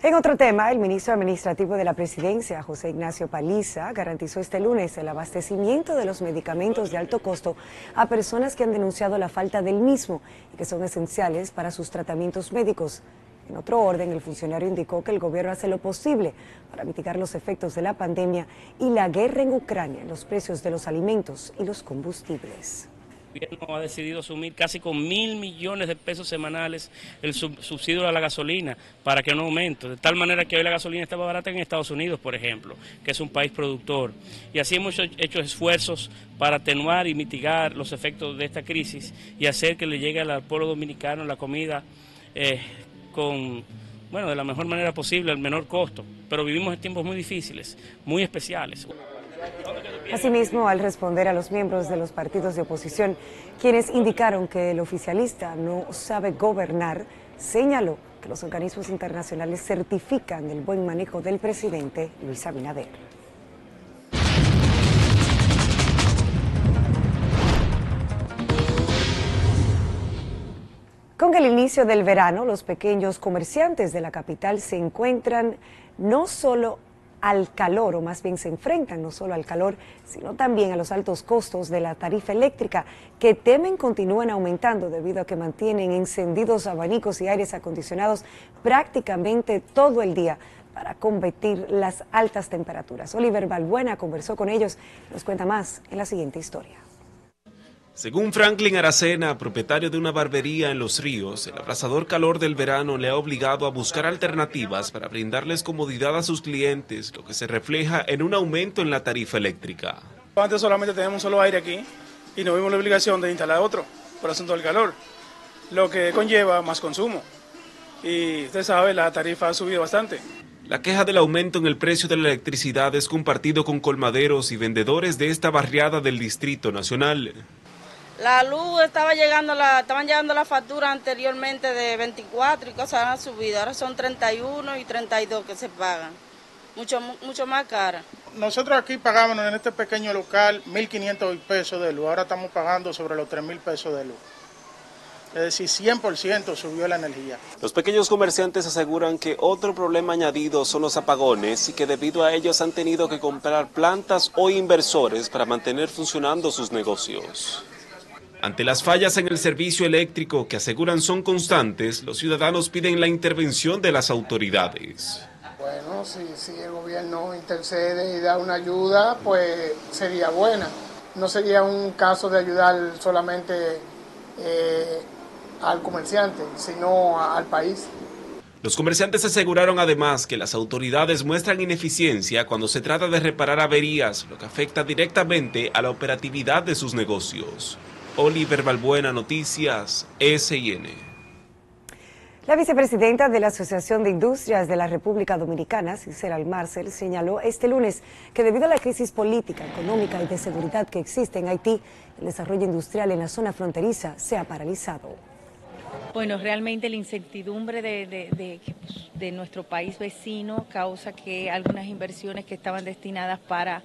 En otro tema, el ministro administrativo de la Presidencia, José Ignacio Paliza, garantizó este lunes el abastecimiento de los medicamentos de alto costo a personas que han denunciado la falta del mismo y que son esenciales para sus tratamientos médicos. En otro orden, el funcionario indicó que el gobierno hace lo posible para mitigar los efectos de la pandemia y la guerra en Ucrania en los precios de los alimentos y los combustibles. El gobierno ha decidido asumir casi con 1.000 millones de pesos semanales el subsidio a la gasolina para que no aumente, de tal manera que hoy la gasolina está más barata en Estados Unidos, por ejemplo, que es un país productor. Y así hemos hecho esfuerzos para atenuar y mitigar los efectos de esta crisis y hacer que le llegue al pueblo dominicano la comida de la mejor manera posible, al menor costo. Pero vivimos en tiempos muy difíciles, muy especiales. Asimismo, al responder a los miembros de los partidos de oposición, quienes indicaron que el oficialista no sabe gobernar, señaló que los organismos internacionales certifican el buen manejo del presidente Luis Abinader. Con el inicio del verano, los pequeños comerciantes de la capital se encuentran no solo al calor, o más bien se enfrentan no solo al calor, sino también a los altos costos de la tarifa eléctrica, que temen continúen aumentando debido a que mantienen encendidos abanicos y aires acondicionados prácticamente todo el día para combatir las altas temperaturas. Oliver Balbuena conversó con ellos y nos cuenta más en la siguiente historia. Según Franklin Aracena, propietario de una barbería en Los Ríos, el abrasador calor del verano le ha obligado a buscar alternativas para brindarles comodidad a sus clientes, lo que se refleja en un aumento en la tarifa eléctrica. Antes solamente tenemos un solo aire aquí y no vimos la obligación de instalar otro por asunto del calor, lo que conlleva más consumo. Y usted sabe, la tarifa ha subido bastante. La queja del aumento en el precio de la electricidad es compartido con colmaderos y vendedores de esta barriada del Distrito Nacional. La luz estaban llegando la factura anteriormente de 24 y cosas han subido, ahora son 31 y 32 que se pagan, mucho más cara. Nosotros aquí pagamos en este pequeño local 1.500 pesos de luz, ahora estamos pagando sobre los 3.000 pesos de luz. Es decir, 100% subió la energía. Los pequeños comerciantes aseguran que otro problema añadido son los apagones y que debido a ellos han tenido que comprar plantas o inversores para mantener funcionando sus negocios. Ante las fallas en el servicio eléctrico que aseguran son constantes, los ciudadanos piden la intervención de las autoridades. Bueno, si el gobierno intercede y da una ayuda, pues sería buena. No sería un caso de ayudar solamente al comerciante, sino al país. Los comerciantes aseguraron además que las autoridades muestran ineficiencia cuando se trata de reparar averías, lo que afecta directamente a la operatividad de sus negocios. Oliver Balbuena, Noticias, SIN. La vicepresidenta de la Asociación de Industrias de la República Dominicana, Cicera Almarcel, señaló este lunes que debido a la crisis política, económica y de seguridad que existe en Haití, el desarrollo industrial en la zona fronteriza se ha paralizado. Bueno, realmente la incertidumbre de nuestro país vecino causa que algunas inversiones que estaban destinadas para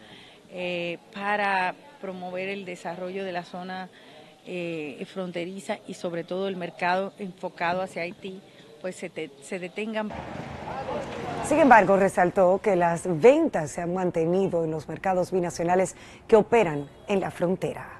promover el desarrollo de la zona fronteriza y sobre todo el mercado enfocado hacia Haití, pues se detengan. Sin embargo, resaltó que las ventas se han mantenido en los mercados binacionales que operan en la frontera.